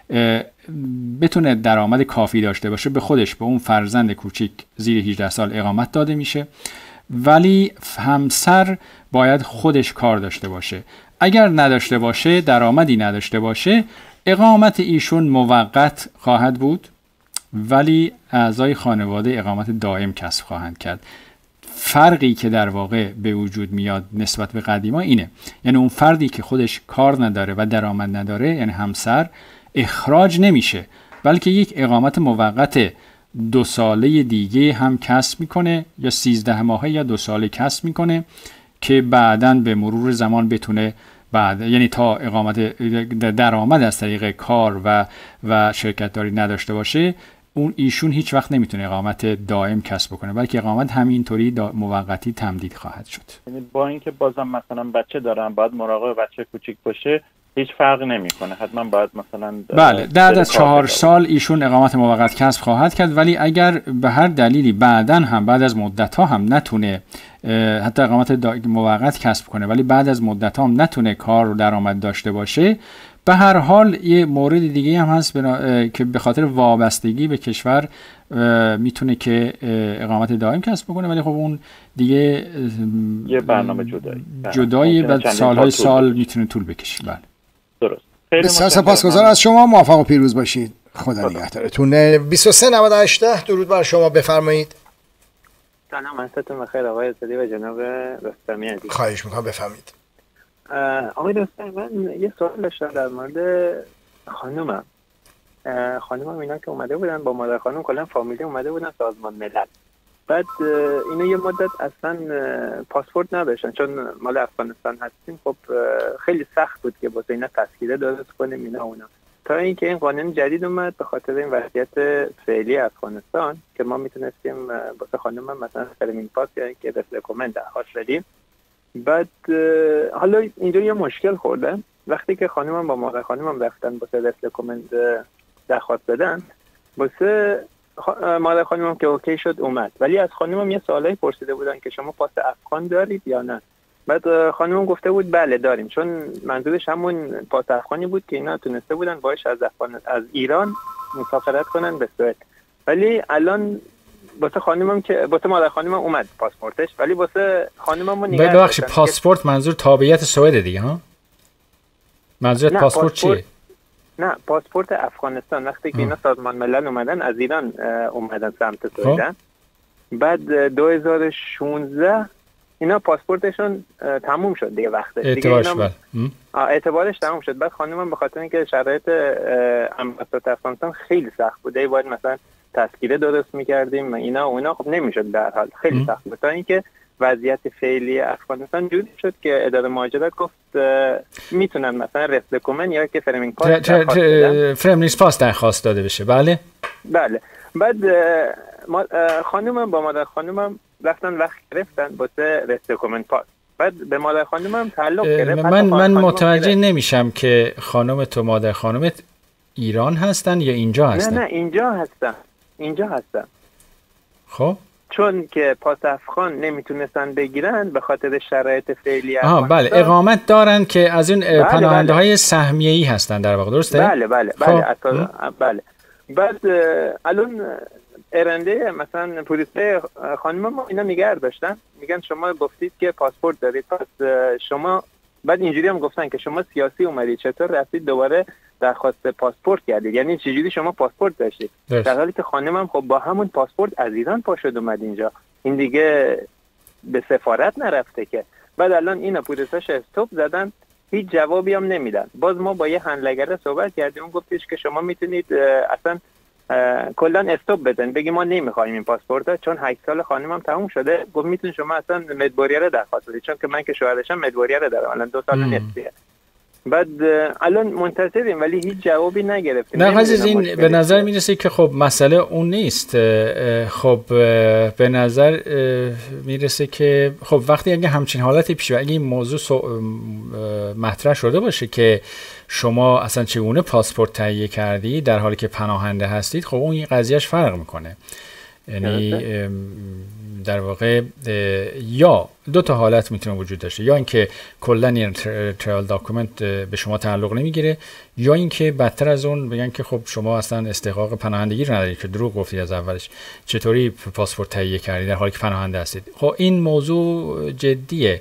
بتونه درآمد کافی داشته باشه، به خودش به اون فرزند کوچیک زیر 18 سال اقامت داده میشه، ولی همسر باید خودش کار داشته باشه. اگر نداشته باشه، درآمدی نداشته باشه، اقامت ایشون موقت خواهد بود ولی اعضای خانواده اقامت دائم کسب خواهند کرد. فرقی که در واقع به وجود میاد نسبت به قدیما اینه، یعنی اون فردی که خودش کار نداره و درآمد نداره، یعنی همسر، اخراج نمیشه، بلکه یک اقامت موقت 2 ساله دیگه هم کسب میکنه، یا 13 ماهه یا 2 ساله کسب میکنه که بعداً به مرور زمان بتونه یعنی تا اقامت درآمد از طریق کار و شرکت داری نداشته باشه، اون ایشون هیچ وقت نمیتونه اقامت دائم کسب کنه، بلکه اقامت همینطوری موقتی تمدید خواهد شد. یعنی با اینکه بازم مثلا بچه دارم، باید مراقب بچه کوچیک باشه، هیچ فرق نمیکنه، حتما باید مثلا بله بعد از 4 سال ایشون اقامت موقت کسب خواهد کرد. ولی اگر به هر دلیلی بعدن هم بعد از مدت ها هم نتونه حتی اقامت موقت کسب کنه، ولی بعد از مدت ها هم نتونه کار و درآمد داشته باشه، به هر حال یه مورد دیگه هم هست که به خاطر وابستگی به کشور میتونه که اقامت دائم کسب بکنه، ولی خب اون دیگه یه برنامه جدایی و سالهای سال میتونه طول بکشه. بله درست. بسیار سپاسگزارم از شما، موفق و پیروز باشید. خدا نگهدارتون. 2398 درود بر شما، بفرمایید. سلام، عصرتون بخیر آقای صدی و جناب رستمی عزیز. خواهش میکنم بفرمایید. آقای رستمی، من یه سوال داشتم در مورد خانومم اینا که اومده بودن با مادر خانوم، کلا فامیلی اومده بودن سازمان ملل. بعد اینا یه مدت اصلا پاسپورت نداشتن، چون مال افغانستان هستیم. خب خیلی سخت بود که واسه اینا تسکیره درست کنیم اینا اونا، تا اینکه این قانون جدید اومد به خاطر این وضعیت فعلی افغانستان که ما میتونستیم واسه خانومم مثلا ترمین پاس یا اینکه رفلکومنت درخواست بدیم. بعد حالا اینجا یه مشکل خورده، وقتی که خانومم با مادر خانومم رفتن واسه رفلکومنت درخواست بدن، واسه مادر خانومم که اوکی شد اومد، ولی از خانومم یه سوالایی پرسیده بودن که شما پاس افغان دارید یا نه. بعد خانومم گفته بود بله داریم، چون منظورش همون پاس افغانی بود که اینا تونسته بودن باهاش از ایران مسافرت کنن به سوئد. ولی الان واسه خانومم که واسه مادر خانومم اومد پاسپورتش، ولی واسه خانومم نگه داشتن. ببخشید پاسپورت منظور تابعیت سوئد دیگه ها؟ منظورت پاسپورت چیه؟ نه پاسپورت افغانستان. وقتی که اینا سازمان ملل اومدن از ایران اومدن سمت سوئد، بعد 2016 اینا پاسپورتشون تموم شد دیگه، وقتش دیگه اعتبارش تموم شد. بعد خانومم به خاطر اینکه شرایط امنیت افغانستان خیلی سخت بوده، باید مثلا تسکیره درست می‌کردیم اینا خب نمیشد، در حال خیلی سخت بود. تا اینکه وضعیت فعلی افغانستان جوری شد که اداره مهاجرت گفت میتونن مثلا رفلکومن یا که فرمینگ پاس فرمینگ پاس درخواست داده بشه. بله بعد خانومم با مادر خانومم رفتن وقت گرفتن واسه رفلکومن پاس. بعد به مادر خانومم تعلق گرفت. من متوجه نمیشم که خانم تو مادر خانومت ایران هستن یا اینجا هستن؟ نه اینجا هستن. خب چون که پاس افغان نمیتونستن بگیرن به خاطر شرایط فعلی بله اقامت دارن که از این پناهنده های سهمیه‌ای هستن در واقع، درسته؟ بله بعد الان ارنده مثلا پلیس خانم ما اینا نگه داشتن، میگن شما گفتید که پاسپورت دارید، پس شما بعد اینجوری هم گفتن که شما سیاسی اومدید، چطور رفتید دوباره درخواست پاسپورت کردید؟ یعنی چجوری شما پاسپورت داشتید؟ در حالی که خانمم خب با همون پاسپورت از ایران پا شد اومد اینجا، این دیگه به سفارت نرفته که. بعد الان اینا پلیساش استاپ زدن، هیچ جوابی هم نمیدن. باز ما با یه حملگر صحبت کردیم، اون گفتش که شما میتونید اصلا کلا استاپ بزنید، بگی ما نمیخوایم این پاسپورت چون 8 سال خانمم تموم شده. گفت میتونید شما اصلا مدبوریه رو درخواست بدید، چون که من که شوهرشم مدبوریه رو دارم الان 2 سال نصفیه. بعد الان منتظریم ولی هیچ جوابی نگرفتیم. نه عزیز، این به نظر میرسه که خب مسئله اون نیست. خب به نظر میرسه که خب وقتی اگه همچین حالتی پیش بیاد، اگه این موضوع مطرح شده باشه که شما اصلا چگونه پاسپورت تهیه کردی در حالی که پناهنده هستید، خب اون قضیهش فرق میکنه. یعنی در واقع یا 2 تا حالت میتونه وجود داشته، یا اینکه کلا این ترایل داکومنت به شما تعلق نمیگیره، یا اینکه بدتر از اون بگن که خب شما اصلا استحقاق پناهندگی رو ندارید که دروغ گفتید از اولش، چطوری پاسپورت تهیه کردید در حالی که پناهنده هستید. خب این موضوع جدیه.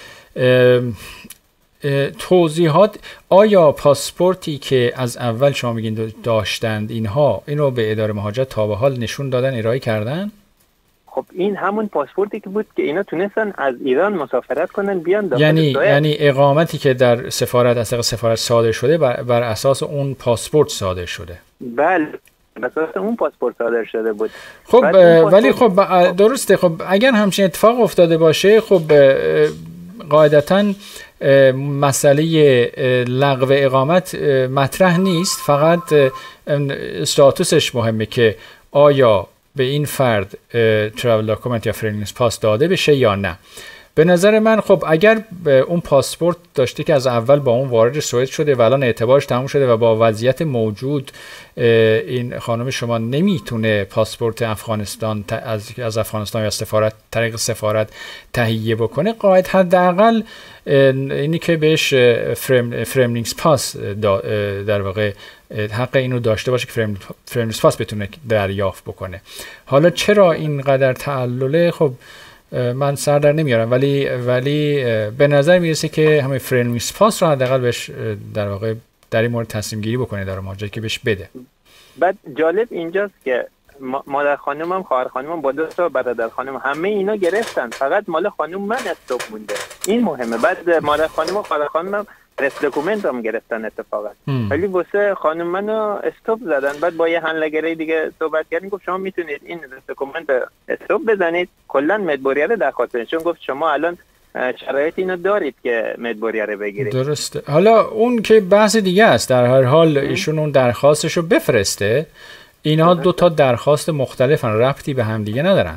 توضیحات، آیا پاسپورتی که از اول شما میگین داشتند اینو به اداره مهاجرت تا به حال نشون دادن، ارائه کردن؟ خب این همون پاسپورتی که بود که اینا تونستن از ایران مسافرت کنن بیان داخل یعنی اقامتی که در سفارت از طریق سفارت صادر شده بر اساس اون پاسپورت صادر شده. بله بر اساس اون پاسپورت صادر شده بود. خب ولی خب درسته، خب اگر همچین اتفاق افتاده باشه، خب قاعدتاً مسئله لغو اقامت مطرح نیست، فقط استاتوسش مهمه که آیا به این فرد ترافل داکومنت یا فرمینگ پاس داده بشه یا نه. به نظر من خب اگر اون پاسپورت داشته که از اول با اون وارد سوئد شده و الان اعتبارش تموم شده و با وضعیت موجود این خانم شما نمیتونه پاسپورت افغانستان از افغانستان یا طریق سفارت تهیه بکنه، قاعد حداقل اینی که بهش فرمینگ پاس در واقع حق اینو داشته باشه که فرمینگ پاس بتونه دریافت بکنه. حالا چرا اینقدر تعلله، خب من سر در نمیارم، ولی به نظر میرسه که همه فرمینگ پاس رو حداقل بهش در واقع در این مورد تصمیم گیری بکنه در ماجرا که بهش بده. بعد جالب اینجاست که مادر خانومم، خواهر خانومم با 2 تا برادر خانوم همه اینا گرفتن، فقط مال خانوم من استاپ مونده. این مهمه. بعد مادر خانوم و خواهر خانومم رفلکومنت هم گرفتن اتفاقا، ولی واسه خانم منو استاپ زدن. بعد با یه حملگری دیگه صحبت کردیم، گفت شما میتونید این رفلکومنت استاپ بزنید، کلا مدبوریه رو درخواست بدید، چون گفت شما الان شرایط اینو دارید که مدبوریه رو بگیرید. درسته. حالا اون که بحث دیگه است، در هر حال ایشون اون درخواستشو بفرسته. اینها 2 تا درخواست مختلفن، ربطی به هم دیگه ندارن.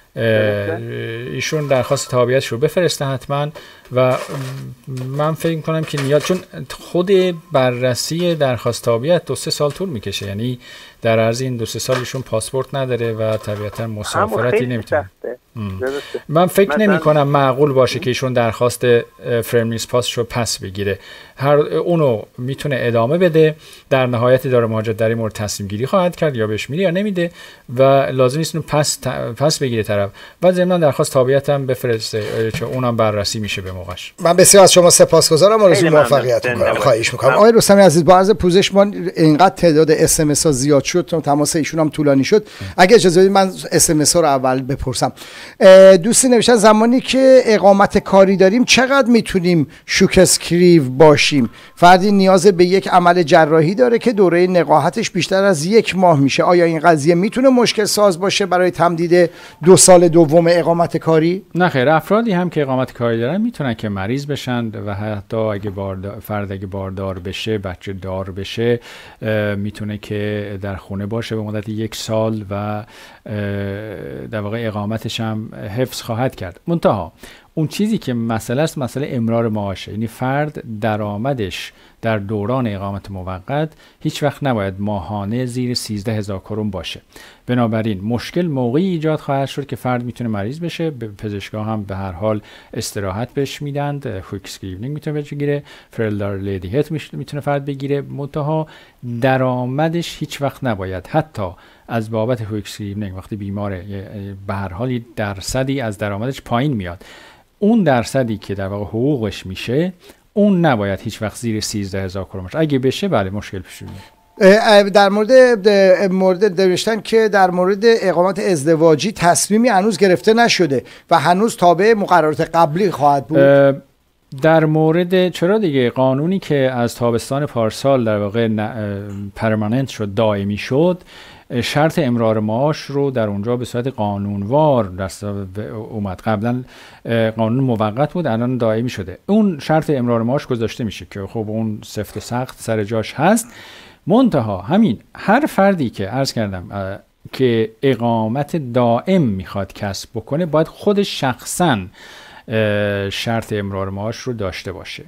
ایشون درخواست تابعیتش رو بفرسته حتما و من فکر می‌کنم که نیاز، چون خود بررسی درخواست تابعیت 2-3 سال طول میکشه، یعنی در عرض این 2-3 سال ایشون پاسپورت نداره و طبیعتا مسافرتی نمیتونه. من فکر نمی‌کنم معقول باشه که ایشون درخواست فرمینگ پاس رو پس بگیره. اونو میتونه ادامه بده، در نهایت اداره مهاجرت در این مورد تصمیم گیری خواهد کرد یا بهش میده یا نمیده و لازم نیست اونو پس بگیره طرف. بعد ضمن درخواست تابعیت هم بفرسته چون اونم بررسی میشه به موقعش. من بسیار از شما سپاسگزارم و موفقیت می‌کنم. خواهش می‌کنم. آقای رستمی عزیز، با عرض پوزش ما اینقدر تعداد اس ام اس ها زیاد شد، تماس ایشون هم طولانی شد. اگه اجازه بدید من SMS ها رو اول بپرسم. دوستی نوشتن زمانی که اقامت کاری داریم چقدر میتونیم شوک اسکریو باشیم؟ فردی نیاز به یک عمل جراحی داره که دوره نقاهتش بیشتر از 1 ماه میشه. آیا این قضیه میتونه مشکل ساز باشه برای تمدید 2 سال دوم اقامت کاری؟ نه خیر، افرادی هم که اقامت کاری دارن میتونن که مریض بشن و حتی اگه فرد اگه باردار بشه، بچه دار بشه، میتونه که در خونه باشه به مدت 1 سال و در واقع اقامتش هم حفظ خواهد کرد. منتها اون چیزی که مسئله است مسئله امرار معاشه، یعنی فرد درآمدش در دوران اقامت موقت هیچ وقت نباید ماهانه زیر 13,000 کرون باشه. بنابراین مشکل موقعی ایجاد خواهد شد که فرد میتونه مریض بشه، به پزشکا هم به هر حال استراحت بهش میدند، کویک اسکریونینگ میتونه بگیره، فرلدار لیدی هت میتونه فرد بگیره. منتها درآمدش هیچ وقت نباید حتی از بابت کویک اسکریونینگ وقتی بیماره به هر حال درصدی از درآمدش پایین میاد، اون درصدی که در واقع حقوقش میشه اون نباید هیچ وقت زیر 13,000 کرون باشه. اگه بشه بله مشکل پیش میاد. در مورد نوشتن که در مورد اقامت ازدواجی تصمیمی هنوز گرفته نشده و هنوز تابع مقررات قبلی خواهد بود. در مورد چرا دیگه قانونی که از تابستان پارسال در واقع پرمننت شد، دائمی شد، شرط امرار معاش رو در اونجا به صورت قانونوار دست اومد. قبلا قانون موقت بود، الان دائمی شده. اون شرط امرار معاش گذاشته میشه که خب اون سفت و سخت سر جاش هست. منتها همین هر فردی که عرض کردم که اقامت دائم میخواد کسب بکنه باید خودش شخصاً شرط امرار معاش رو داشته باشه.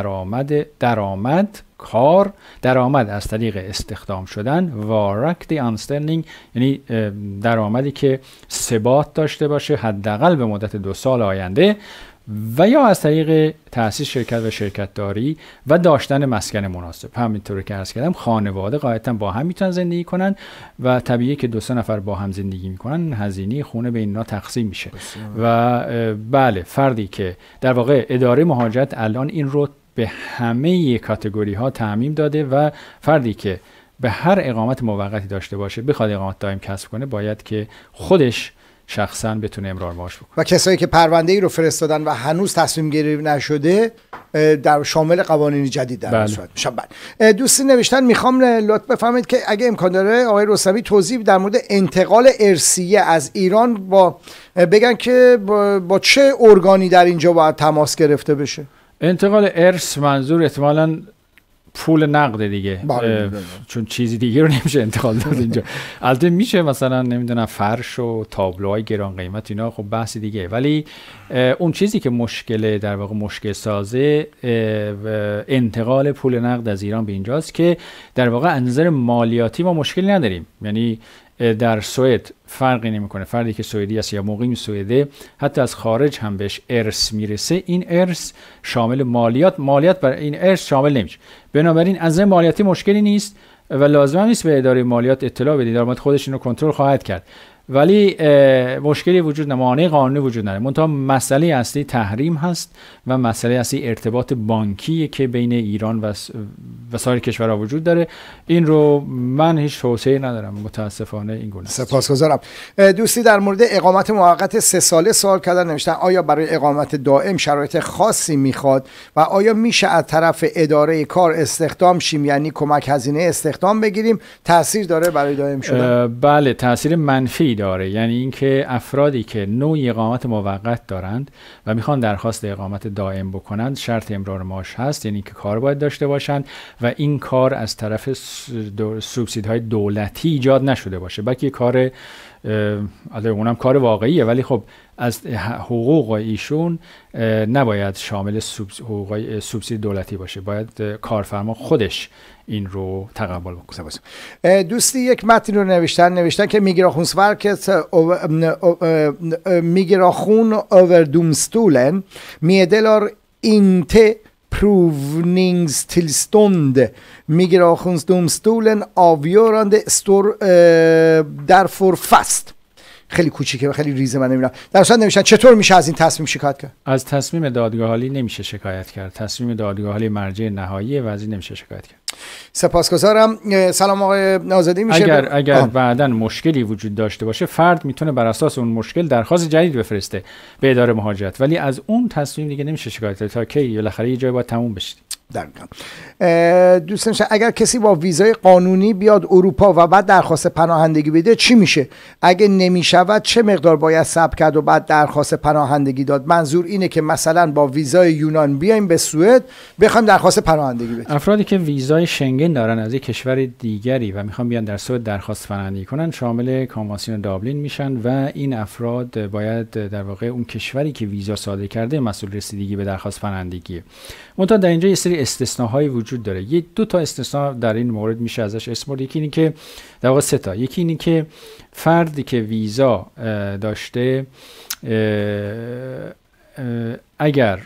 درآمد از طریق استخدام شدن، وارکتی آنسترلینگ، یعنی درآمدی که ثبات داشته باشه حداقل به مدت 2 سال آینده، و یا از طریق تأسیس شرکت و شرکت داری و داشتن مسکن مناسب. همینطور که عرض کردم خانواده قاعدتا با هم میتونن زندگی کنن و طبیعیه که 2-3 نفر با هم زندگی میکنن، هزینه خونه به اینا تقسیم میشه. و بله فردی که در واقع اداره مهاجرت الان این رو به همه کاتگوری ها تعمیم داده و فردی که به هر اقامت موقتی داشته باشه بخواد اقامت دائم کسب کنه باید که خودش شخصا بتونه امرار معاش بکنه. و کسایی که پرونده ای رو فرستادن و هنوز تصمیم گیری نشده در شامل قوانین جدید در صورت میشن. دوستی نوشتن میخوام لطف بفرمایید که اگه امکان داره آقای رستمی توضیح در مورد انتقال ارثیه از ایران بگن که با چه ارگانی در اینجا باید تماس گرفته بشه. انتقال ارث منظور احتمالاً پول نقد دیگه، چون چیزی دیگه رو نمیشه انتقال داد اینجا. البته میشه مثلا نمیدونم فرش و تابلوهای گران قیمت اینا، خب بحث دیگه، ولی اون چیزی که مشکل در واقع مشکل سازه انتقال پول نقد از ایران به اینجاست که در واقع از نظر مالیاتی ما مشکلی نداریم. یعنی در سوئد فرقی نمیکنه، فردی که سوئدی است یا مقیم سوئده حتی از خارج هم بهش ارث میرسه، این ارث شامل مالیات بر این ارث شامل نمیشه. بنابراین از نظر مالیاتی مشکلی نیست و لازم نیست به اداره مالیات اطلاع بدید، اداره مالیات خودش اینو کنترل خواهد کرد. ولی مشکلی وجود نداره، مانع قانونی وجود نداره. منتها مسئله اصلی تحریم هست و مسئله اصلی ارتباط بانکی که بین ایران و سایر کشورها وجود داره. این رو من هیچ توصیه‌ای ندارم، متاسفانه این گونه. سپاسگزارم. دوستی در مورد اقامت موقت 3 ساله سوال کردن، نوشتن آیا برای اقامت دائم شرایط خاصی میخواد و آیا میشه از طرف اداره کار استخدام شیم، یعنی کمک هزینه استخدام بگیریم؟ تاثیر داره برای دائم شدن؟ بله تاثیر منفی داره. یعنی اینکه افرادی که نوعی اقامت موقت دارند و میخوان درخواست اقامت دائم بکنند شرط امرار معاش هست، یعنی که کار باید داشته باشند و این کار از طرف سوبسیدهای دولتی ایجاد نشده باشه، بلکه کار اونم کار واقعیه، ولی خب از حقوق ایشون نباید شامل سوبسید دولتی باشه، باید کارفرما خودش این رو تقبل بکنه. دوستی یک متن رو نوشتن که Migrationsverket Migration över domstolen meddelar inte provningstillstånd. Migrationsdomstolen avgörande står därför fast. خیلی کوچیکه و خیلی ریزه، من نمیدونم. در اصل نوشتن چطور میشه از این تصمیم شکایت کرد؟ از تصمیم دادگاه عالی نمیشه شکایت کرد. تصمیم دادگاه عالی مرجع نهاییه و از این نمیشه شکایت کرد. سپاسگزارم. سلام آقای نازدی. میشه اگر بعداً مشکلی وجود داشته باشه، فرد میتونه بر اساس اون مشکل درخواست جدید بفرسته به اداره مهاجرت، ولی از اون تصمیم دیگه نمیشه شکایت کرد تا کی بالاخره یه جای باید تموم بشه. دوستان اگر کسی با ویزای قانونی بیاد اروپا و بعد درخواست پناهندگی بده چی میشه؟ اگه نمیشود چه مقدار باید صبر کرد و بعد درخواست پناهندگی داد؟ منظور اینه که مثلا با ویزای یونان بیایم به سوئد بخوایم درخواست پناهندگی بدیم. افرادی که ویزای شنگن دارن از یک کشور دیگری و میخوان بیان در سوئد درخواست پناهندگی کنن، شامل کنوانسیون دابلین میشن و این افراد باید در واقع اون کشوری که ویزا صادر کرده مسئول رسیدگی به درخواست پناهندگی. منتها در اینجا یه سری استثناءهایی وجود داره. دو تا استثناء در این مورد میشه ازش اسم برد. یکی اینه که در واقع 3 تا. یکی اینه که فردی که ویزا داشته اگر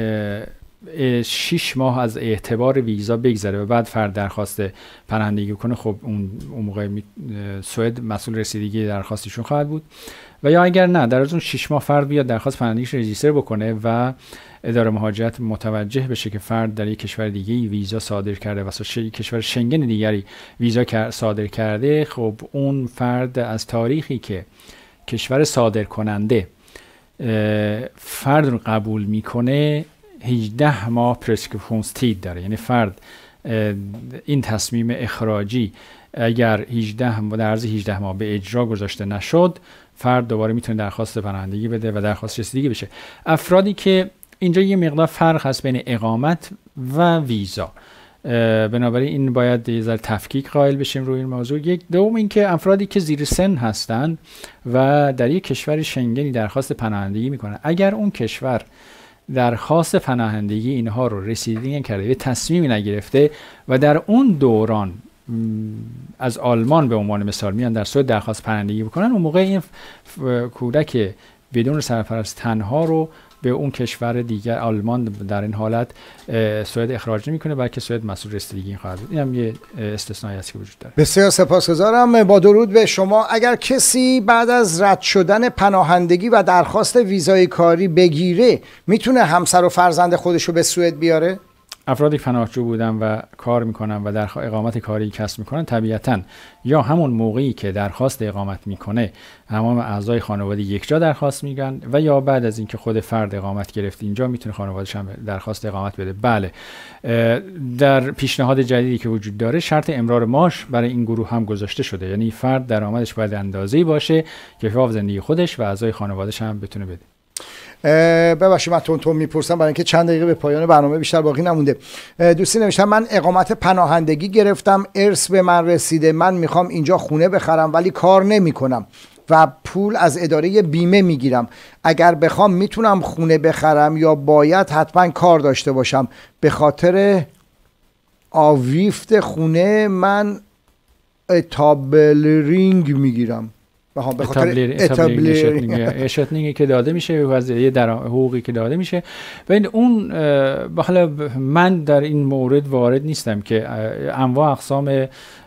6 ماه از اعتبار ویزا بگذره و بعد فرد درخواست پناهندگی کنه، خب اون موقع سوئد مسئول رسیدگی درخواستشون خواهد بود. و یا اگر نه، در از اون 6 ماه فرد بیاد درخواست پناهندگیش رجیستر بکنه و اداره مهاجرت متوجه بشه که فرد در یک کشور دیگه ویزا صادر کرده و کشور شنگن دیگری ویزا صادر کرده، خب اون فرد از تاریخی که کشور صادر کننده فرد رو قبول میکنه 18 ماه پرسکریپشنز تید داره. یعنی فرد این تصمیم اخراجی اگر 18 در عرض 18 ماه به اجرا گذاشته نشد، فرد دوباره میتونه درخواست پناهندگی بده و درخواست رسیدگی بشه. افرادی که اینجا یه مقدار فرق هست بین اقامت و ویزا، بنابراین این باید یه ذره تفکیک قائل بشیم روی این موضوع. دوم اینکه افرادی که زیر سن هستند و در یک کشور شنگنی درخواست پناهندگی میکنن، اگر اون کشور درخواست پناهندگی اینها رو رسیدگی نکرده، یه تصمیمی نگرفته و در اون دوران از آلمان به عنوان مثال میان در سوئد درخواست پناهندگی بکنن، اون موقع این کودک بدون سرپرست تنها رو به اون کشور دیگر، آلمان در این حالت سوئد اخراج نمیکنه، بلکه سوئد مسئول رسیدگی خواهد بود. این هم یه استثنایی است که وجود داره. بسیار سپاسگزارم. با درود به شما. اگر کسی بعد از رد شدن پناهندگی و درخواست ویزای کاری بگیره، میتونه همسر و فرزند خودش رو به سوئد بیاره؟ افرادی پناهجو بودن و کار میکنن و در اقامت کاری کسب میکنن، طبیعتاً یا همون موقعی که درخواست اقامت میکنه تمام اعضای خانواده یک جا درخواست میگن و یا بعد از اینکه خود فرد اقامت گرفت اینجا میتونه خانواده‌اش هم درخواست اقامت بده. بله، در پیشنهاد جدیدی که وجود داره شرط امرار معاش برای این گروه هم گذاشته شده، یعنی فرد درآمدش باید اندازه‌ای باشه که کفاف زندگی خودش و اعضای خانواده‌اش هم بتونه بده. ببخشید من تون میپرسم برای اینکه چند دقیقه به پایان برنامه بیشتر باقی نمونده. دوستی نوشتن من اقامت پناهندگی گرفتم، ارث به من رسیده، من میخوام اینجا خونه بخرم ولی کار نمیکنم و پول از اداره بیمه میگیرم. اگر بخوام میتونم خونه بخرم یا باید حتما کار داشته باشم؟ به خاطر آویفت خونه من اتابلرینگ میگیرم. به خاطر اشتنینگی که داده میشه و یه حقوقی که داده میشه. ببین اون حالا من در این مورد وارد نیستم که انواع اقسام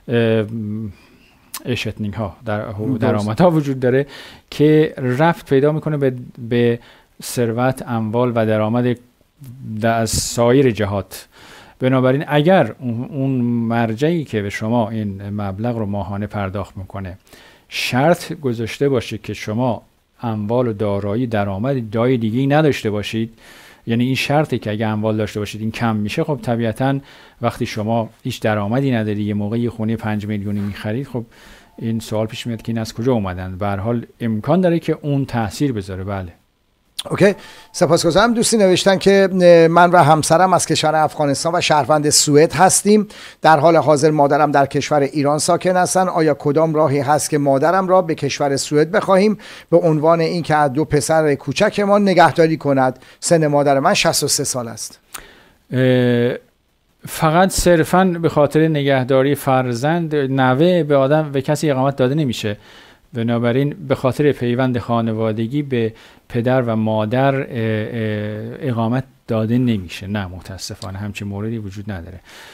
اشتنینگ ها در درآمد ها وجود داره که رفت پیدا میکنه به ثروت، اموال و درآمد از سایر جهات. بنابراین اگر اون مرجعی که به شما این مبلغ رو ماهانه پرداخت میکنه شرط گذاشته باشه که شما اموال و دارایی درآمد جای دیگه‌ای نداشته باشید، یعنی این شرطی که اگه اموال داشته باشید این کم میشه، خب طبیعتاً وقتی شما هیچ درآمدی نداری یه موقعی خونه 5 میلیونی میخرید، خب این سوال پیش میاد که این از کجا اومدن. به هر حال امکان داره که اون تاثیر بذاره. بله. اوکی، سپاسگزارم. دوستی نوشتن که من و همسرم از کشور افغانستان و شهروند سوئد هستیم. در حال حاضر مادرم در کشور ایران ساکن هستن. آیا کدام راهی هست که مادرم را به کشور سوئد بخواهیم به عنوان اینکه از 2 پسر کوچک ما نگهداری کند؟ سن مادر من 63 سال است. فقط صرفاً به خاطر نگهداری فرزند نوه به کسی اقامت داده نمیشه. بنابراین به خاطر پیوند خانوادگی به پدر و مادر اقامت داده نمیشه. نه، متاسفانه همچین موردی وجود نداره.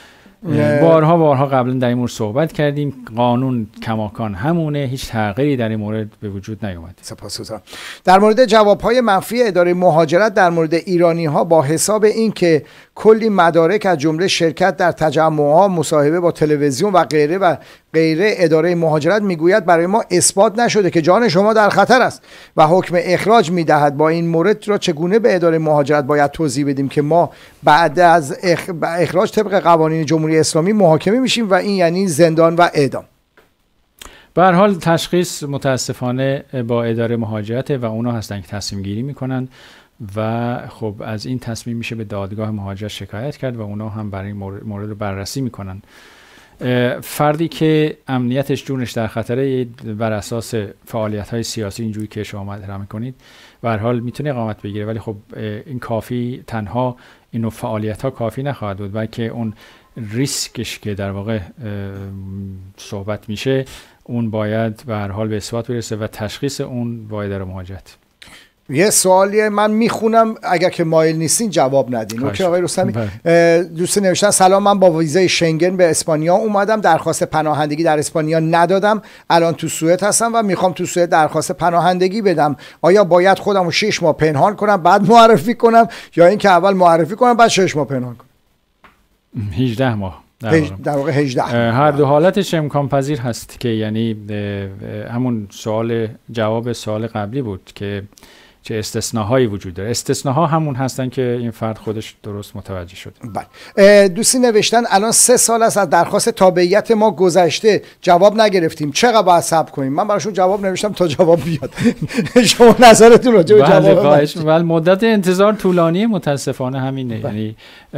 بارها قبلا در این مورد صحبت کردیم. قانون کماکان همونه، هیچ تغییری در این مورد به وجود نیومد. سپاسگزارم. در مورد جوابهای منفی اداره مهاجرت در مورد ایرانی‌ها با حساب این که کلی مدارک از جمله شرکت در تجمع‌ها، مصاحبه با تلویزیون و غیره اداره مهاجرت میگوید برای ما اثبات نشده که جان شما در خطر است و حکم اخراج میدهد. با این مورد را چگونه به اداره مهاجرت باید توضیح بدیم که ما بعد از اخراج طبق قوانین جمهوری اسلامی محاکمه میشیم و این یعنی زندان و اعدام؟ به هر حال تشخیص متاسفانه با اداره مهاجرت و اونا هستن که تصمیم گیری میکنن و خب از این تصمیم میشه به دادگاه مهاجرت شکایت کرد و اونا هم برای این مورد رو بررسی میکنن. فردی که امنیتش جونش در خطره بر اساس فعالیت‌های سیاسی اینجوری که شما مطرح می‌کنید به هر حال میتونه اقامت بگیره، ولی خب این کافی، تنها اینو فعالیت‌ها کافی نخواهد بود، بلکه اون ریسکش که در واقع صحبت میشه اون باید به هر حال به اثبات برسه و تشخیص اون با اداره مهاجرت. یه سوالی من میخونم اگر که مایل نیستین جواب ندین. اوکی آقای رستمی؟ دوست نوشتن سلام، من با ویزای شنگن به اسپانیا اومدم، درخواست پناهندگی در اسپانیا ندادم، الان تو سوئد هستم و میخوام تو سوئد درخواست پناهندگی بدم. آیا باید خودم رو 6 ماه پنهان کنم بعد معرفی کنم یا اینکه اول معرفی کنم بعد 6 ماه پنهان کنم؟ 18 ماه در واقع 18. هر دو حالتش امکان پذیر هست که یعنی همون جواب سوال قبلی بود که چه استثناهایی وجود داره. استثناها همون هستن که این فرد خودش درست متوجه شده. بله. دوستی نوشتن الان 3 سال است از درخواست تابعیت ما گذشته، جواب نگرفتیم، چقدر باید صبر کنیم؟ من براشون جواب نوشتم تا جواب بیاد. شما نظرتون راجع به جواب؟ بله، مدت انتظار طولانی متاسفانه همینه. یعنی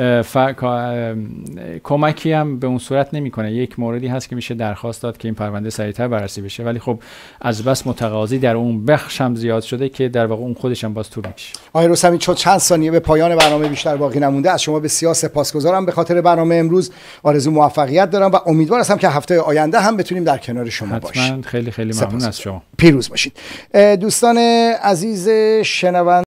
کمکی هم به اون صورت نمیکنه. یک موردی هست که میشه درخواست داد که این پرونده سریعتر بررسی بشه، ولی خب از بس متقاضی در اون بخش هم زیاد شده که در واقع اون خودش هم باز طول میکشه. آقای رستمی چند ثانیه به پایان برنامه بیشتر باقی نمونده، از شما بسیار سپاسگزارم به خاطر برنامه امروز. آرزو موفقیت دارم و امیدوار هستم که هفته آینده هم بتونیم در کنار شما باشیم. حتما. خیلی ممنون از شما. پیروز باشید. دوستان عزیز شنونده